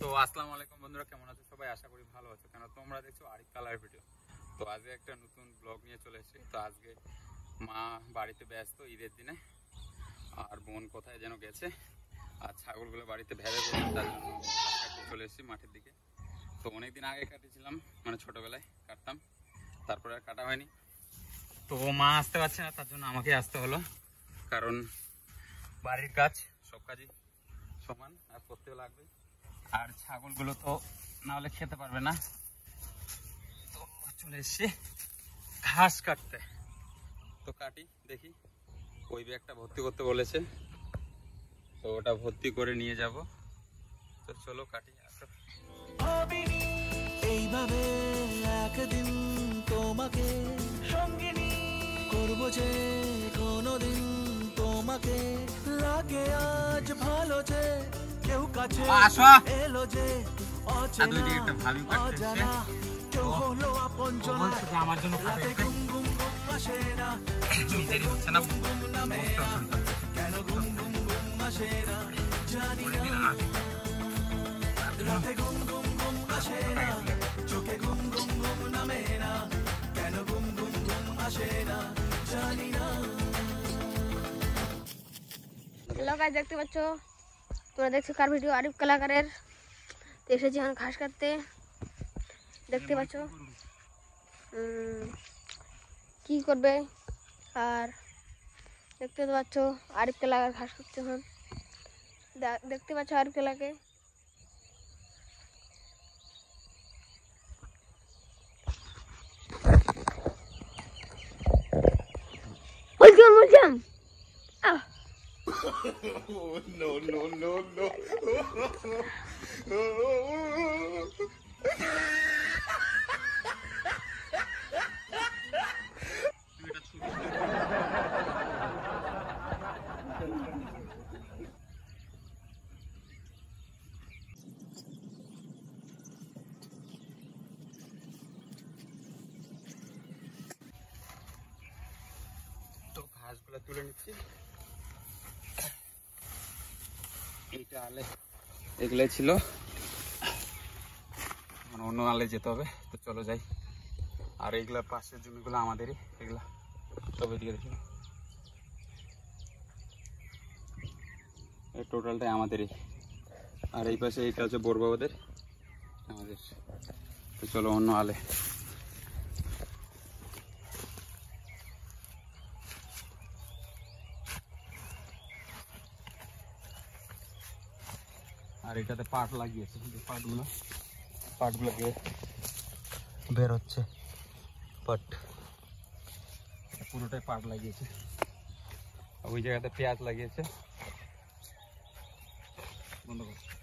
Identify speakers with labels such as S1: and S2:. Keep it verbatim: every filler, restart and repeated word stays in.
S1: আসসালামু আলাইকুম বন্ধুরা, কেমন আছো সবাই? আশা করি ভালো আছো। কেন তোমরা দেখছো আরিফ কালার ভিডিও। তো আজকে একটা নতুন ব্লগ নিয়ে চলে এসেছি। তো আজকে মা বাড়িতে ব্যস্ত ঈদের দিনে, আর বোন কোথায় যেন গেছে, আর ছাগলগুলো বাড়িতে ভেবে পড়েছে, তার জন্য কাটতে চলে এসেছি মাঠের দিকে। তো অনেকদিন আগে কাটিয়েছিলাম, মানে ছোটোবেলায় কাটতাম, তারপরে আর কাটা হয়নি। তো মা আসতে পারছে না, তার জন্য আমাকে আসতে হলো, কারণ বাড়ির কাজ সব কাজই সমান আর করতেও লাগবে। আর ছাগলগুলো তো না হলে খেতে পারবে না, তো চলে এসছি ঘাস কাটতে। তো কাটি দেখি, ওই ব্যাগটা ভর্তি করতে বলেছে, তো ওটা ভর্তি করে নিয়ে যাব। তো চলো কাটি। আসো।
S2: এইভাবে একদিন তোমাকে সঙ্গিনী করবো যে কোনোদিন তোমাকে লাগে আজ ভালো যে কেউ কাছে এলো যে অজানা কেউ হলো আপনজন
S1: আমার জন্য
S2: রাতে ঘুম ঘুম ঘুম আসে না চোখে ঘুম ঘুম নামে না কেন ঘুম ঘুম ঘুম আসে না জানি না রাতে ঘুম ঘুম ঘুম আসে না চোখে ঘুম ঘুম ঘুম নামে না কেন ঘুম ঘুম ঘুম আসে না জানি না।
S3: হ্যালো গাইস, দেখতে পাচ্ছ তোমরা দেখছো কার ভিডিও? আরিফ কালাকারের। তো এসেছি এখন ঘাস কাটতে, দেখতে পাচ্ছ কি করবে। আর দেখতে তো পাচ্ছ আরিফ কালাকার ঘাস কাটছে এখন, দেখতে পাচ্ছ আরিফ কালাকে। বলছিলাম বলছিলাম আহ
S2: Oh, no, no, no, no.
S1: তো ঘাসগুলো তুলে নিচ্ছি। এইটা আলে এগুলাই ছিল, মানে অন্য আলে যেতে হবে। তো চলো যাই। আর এইগুলা পাশের জমিগুলো আমাদেরই, এগুলা তবে দিকে দেখি, এই টোটালটাই আমাদেরই। আর এই পাশে এইটা হচ্ছে বড়বাবুদের, আমাদের। তো চলো অন্য আলে। আর এটাতে পাট লাগিয়েছে, পাটগুলো পাটগুলো গিয়ে বের হচ্ছে পাট, পুরোটাই পাট লাগিয়েছে। ওই জায়গাতে পেঁয়াজ লাগিয়েছে। বন্ধ কর।